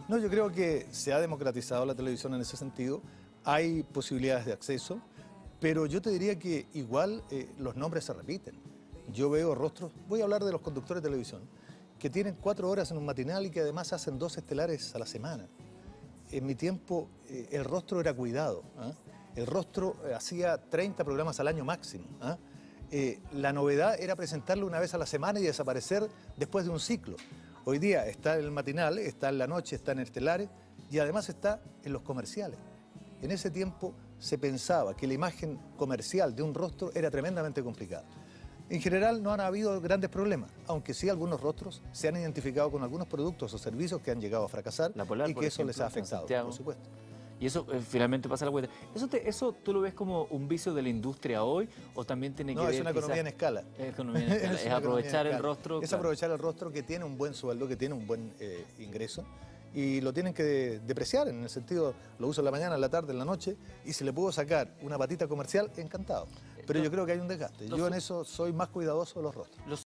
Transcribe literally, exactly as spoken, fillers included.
No, yo creo que se ha democratizado la televisión en ese sentido, hay posibilidades de acceso, pero yo te diría que igual eh, los nombres se repiten. Yo veo rostros, voy a hablar de los conductores de televisión, que tienen cuatro horas en un matinal y que además hacen dos estelares a la semana. En mi tiempo eh, el rostro era cuidado, ¿ah? El rostro eh, hacía treinta programas al año máximo, ¿ah? Eh, la novedad era presentarlo una vez a la semana y desaparecer después de un ciclo. Hoy día está en el matinal, está en la noche, está en estelares y además está en los comerciales. En ese tiempo se pensaba que la imagen comercial de un rostro era tremendamente complicada. En general no han habido grandes problemas, aunque sí algunos rostros se han identificado con algunos productos o servicios que han llegado a fracasar La Polar, y por que eso ejemplo, les ha en afectado, Santiago. por supuesto. Y eso eh, finalmente pasa la cuenta. ¿Eso, te, ¿Eso tú lo ves como un vicio de la industria hoy o también tiene que No, ver es una quizás- economía en escala. Es economía en escala, es una economía aprovechar en el escala. rostro. Es claro. aprovechar el rostro que tiene un buen sueldo, que tiene un buen eh, ingreso y lo tienen que de- depreciar en el sentido, lo uso en la mañana, en la tarde, en la noche y si le puedo sacar una patita comercial, encantado. Pero yo creo que hay un desgaste. Yo en eso soy más cuidadoso de los rostros. Los